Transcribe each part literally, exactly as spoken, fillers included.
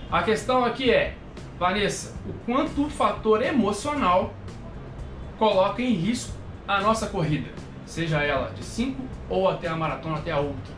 A questão aqui é, Vanessa, o quanto o fator emocional coloca em risco a nossa corrida, seja ela de cinco ou até a maratona, até a ultra.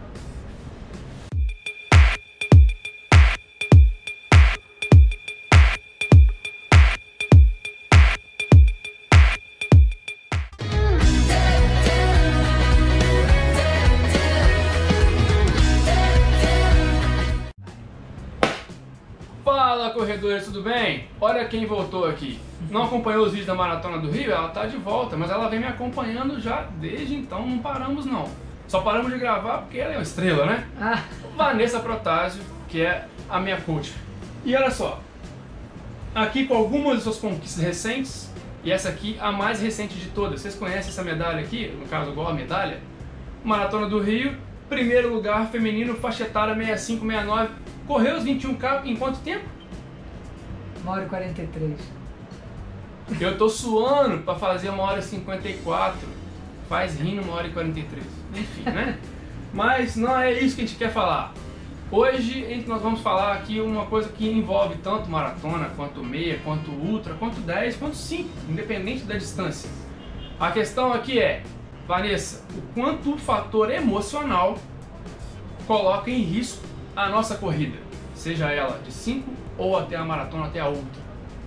Fala, corredores, tudo bem? Olha quem voltou aqui. Não acompanhou os vídeos da Maratona do Rio? Ela tá de volta, mas ela vem me acompanhando já desde então, não paramos não. Só paramos de gravar porque ela é uma estrela, né? Ah. Vanessa Protásio, que é a minha coach. E olha só, aqui com algumas de suas conquistas recentes, e essa aqui a mais recente de todas. Vocês conhecem essa medalha aqui? No caso, igual a medalha? Maratona do Rio, primeiro lugar feminino, faixa etária sessenta e cinco, sessenta e nove. Correu os vinte e um K em quanto tempo? uma hora e quarenta e três. Eu tô suando pra fazer uma hora e cinquenta e quatro. Faz rindo uma hora e quarenta e três. Enfim, né? Mas não é isso que a gente quer falar. Hoje nós vamos falar aqui uma coisa que envolve tanto maratona, quanto meia, quanto ultra, quanto dez, quanto cinco, independente da distância. A questão aqui é, Vanessa, o quanto o fator emocional coloca em risco a nossa corrida, seja ela de cinco ou até a maratona, até a ultra.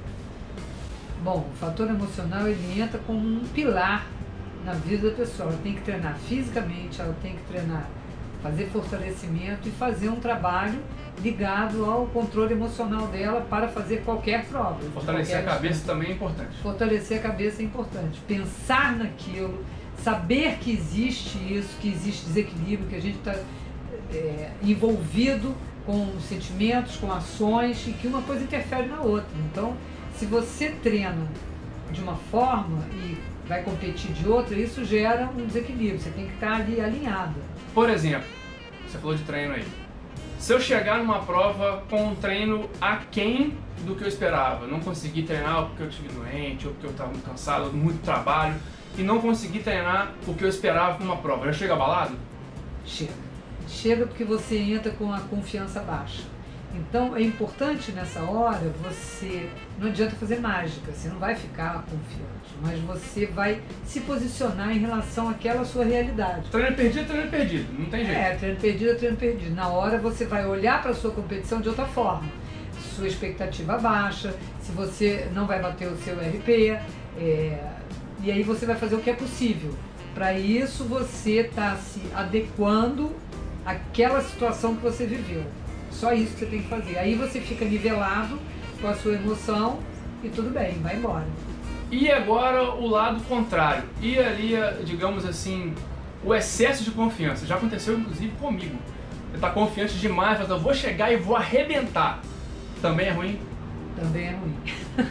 Bom, o fator emocional ele entra como um pilar na vida da pessoa. Ela tem que treinar fisicamente, ela tem que treinar, fazer fortalecimento e fazer um trabalho ligado ao controle emocional dela para fazer qualquer prova. Fortalecer qualquer a cabeça distância. também é importante. Fortalecer a cabeça é importante. Pensar naquilo, saber que existe isso, que existe desequilíbrio, que a gente está é, envolvido com sentimentos, com ações e que uma coisa interfere na outra. Então, se você treina de uma forma e vai competir de outra, isso gera um desequilíbrio. Você tem que estar ali alinhada. Por exemplo, você falou de treino aí. Se eu chegar numa prova com um treino aquém do que eu esperava, não consegui treinar porque eu estive doente, ou porque eu estava muito cansado, muito trabalho, e não consegui treinar o que eu esperava para uma prova, já chega abalado? Chega. Chega porque você entra com a confiança baixa. Então é importante nessa hora você, não adianta fazer mágica, você não vai ficar confiante, mas você vai se posicionar em relação àquela sua realidade. Treino perdido, treino perdido, não tem jeito. É, treino perdido, treino perdido. Na hora você vai olhar para a sua competição de outra forma. Sua expectativa baixa, se você não vai bater o seu R P, é, e aí você vai fazer o que é possível. Para isso você está se adequando àquela situação que você viveu. Só isso que você tem que fazer. Aí você fica nivelado com a sua emoção e tudo bem, vai embora. E agora o lado contrário. E ali, digamos assim, o excesso de confiança. Já aconteceu inclusive comigo. Você está confiante demais, mas eu vou chegar e vou arrebentar. Também é ruim? Também é ruim.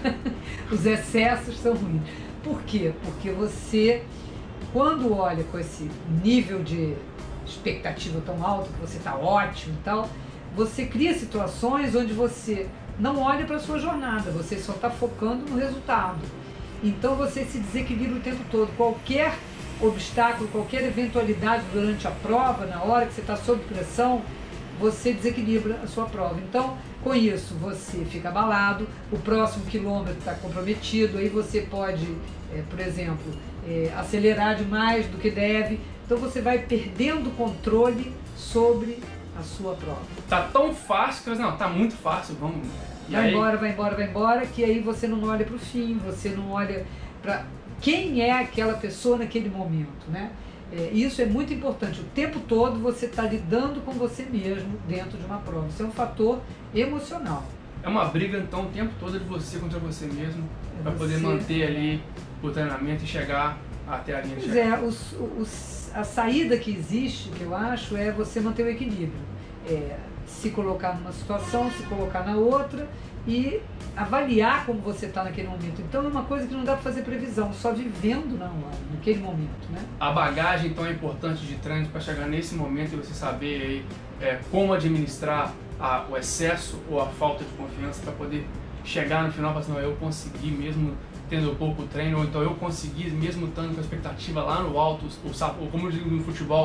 Os excessos são ruins. Por quê? Porque você, quando olha com esse nível de expectativa tão alto, que você está ótimo e tal, você cria situações onde você não olha para a sua jornada, você só está focando no resultado. Então você se desequilibra o tempo todo. Qualquer obstáculo, qualquer eventualidade durante a prova, na hora que você está sob pressão, você desequilibra a sua prova. Então, com isso, você fica abalado, o próximo quilômetro está comprometido, aí você pode, é, por exemplo, é, acelerar demais do que deve. Então você vai perdendo o controle sobre a sua prova. Tá tão fácil que não, tá muito fácil, vamos. E vai aí? embora, vai embora, vai embora, que aí você não olha para o fim, você não olha para quem é aquela pessoa naquele momento, né? É, isso é muito importante. O tempo todo você está lidando com você mesmo dentro de uma prova. Isso é um fator emocional. É uma briga então o tempo todo de você contra você mesmo, é para poder você... manter ali o treinamento e chegar até a linha de Pois chegada. é, os, os, a saída que existe, que eu acho, é você manter o equilíbrio. É, se colocar numa situação, se colocar na outra e avaliar como você está naquele momento. Então é uma coisa que não dá para fazer previsão, só vivendo na hora, naquele momento, né? A bagagem então é importante de treino para chegar nesse momento e você saber aí, é, como administrar a, o excesso ou a falta de confiança para poder chegar no final e falar assim, não, eu consegui mesmo tendo pouco treino, ou então eu consegui mesmo estando com a expectativa lá no alto, o, o, como eu digo no futebol,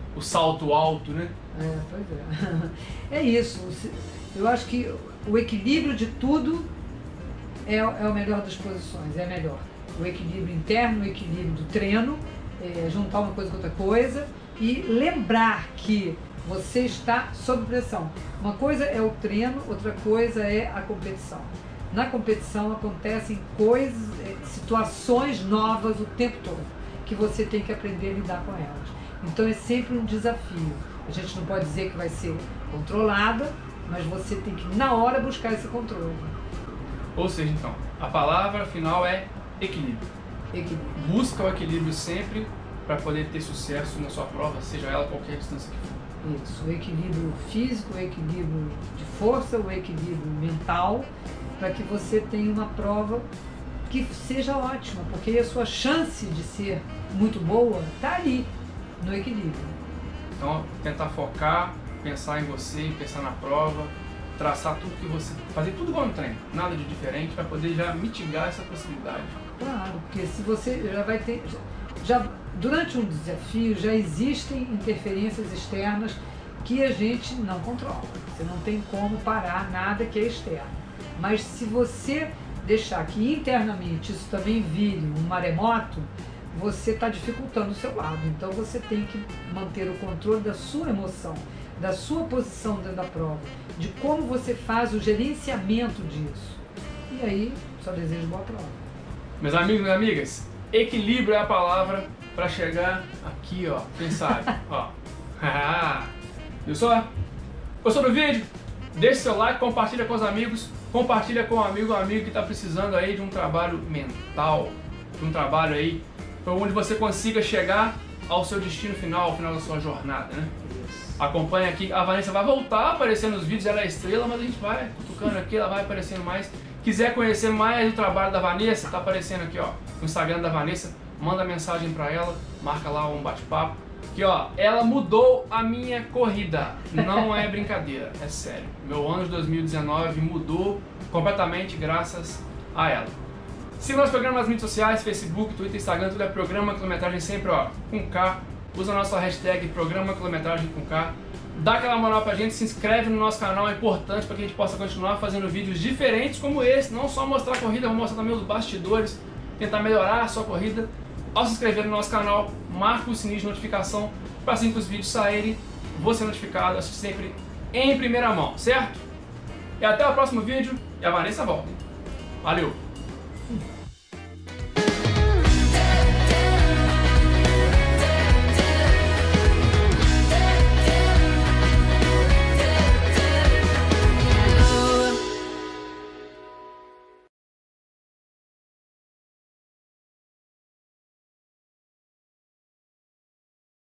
o salto alto, né? É, pois é. É isso. Eu acho que o equilíbrio de tudo é, é o melhor das posições, é melhor. O equilíbrio interno, o equilíbrio do treino, é, juntar uma coisa com outra coisa e lembrar que você está sob pressão. Uma coisa é o treino, outra coisa é a competição. Na competição acontecem coisas, situações novas o tempo todo, que você tem que aprender a lidar com elas. Então é sempre um desafio. A gente não pode dizer que vai ser controlada, mas você tem que, na hora, buscar esse controle. Ou seja, então, a palavra final é equilíbrio. Equilíbrio. Busca o equilíbrio sempre para poder ter sucesso na sua prova, seja ela qualquer distância que for. Isso, o equilíbrio físico, o equilíbrio de força, o equilíbrio mental, para que você tenha uma prova que seja ótima, porque a sua chance de ser muito boa está ali, no equilíbrio. Então, tentar focar, pensar em você, pensar na prova, traçar tudo que você... fazer tudo igual no treino, nada de diferente, para poder já mitigar essa possibilidade. Claro, porque se você já vai ter... Já, durante um desafio já existem interferências externas que a gente não controla. Você não tem como parar nada que é externo. Mas se você deixar que internamente isso também vire um maremoto, você está dificultando o seu lado. Então você tem que manter o controle da sua emoção, da sua posição dentro da prova, de como você faz o gerenciamento disso. E aí, só desejo boa prova. Meus amigos e minhas amigas, equilíbrio é a palavra para chegar aqui, ó, quem sabe, ó. Viu só? Gostou do vídeo? Deixe seu like, compartilha com os amigos, compartilha com um amigo, um amigo que está precisando aí de um trabalho mental, de um trabalho aí, onde você consiga chegar ao seu destino final, ao final da sua jornada, né? Acompanha aqui, a Vanessa vai voltar a aparecer nos vídeos, ela é estrela, mas a gente vai cutucando aqui, ela vai aparecendo mais. Quiser conhecer mais do trabalho da Vanessa, tá aparecendo aqui, ó, no Instagram da Vanessa, manda mensagem para ela, marca lá um bate-papo. Que ó, ela mudou a minha corrida, não é brincadeira, é sério. Meu ano de dois mil e dezenove mudou completamente graças a ela. Siga nosso programa nas mídias sociais, Facebook, Twitter, Instagram, tudo é Programa Quilometragem, sempre ó, com K. Usa a nossa hashtag Programa Quilometragem com K. Dá aquela moral pra gente, se inscreve no nosso canal, é importante para que a gente possa continuar fazendo vídeos diferentes como esse. Não só mostrar a corrida, vou mostrar também os bastidores, tentar melhorar a sua corrida. Ao se inscrever no nosso canal, marca o sininho de notificação para assim que os vídeos saírem, você notificado, assiste sempre em primeira mão, certo? E até o próximo vídeo e a Vanessa volta. Valeu!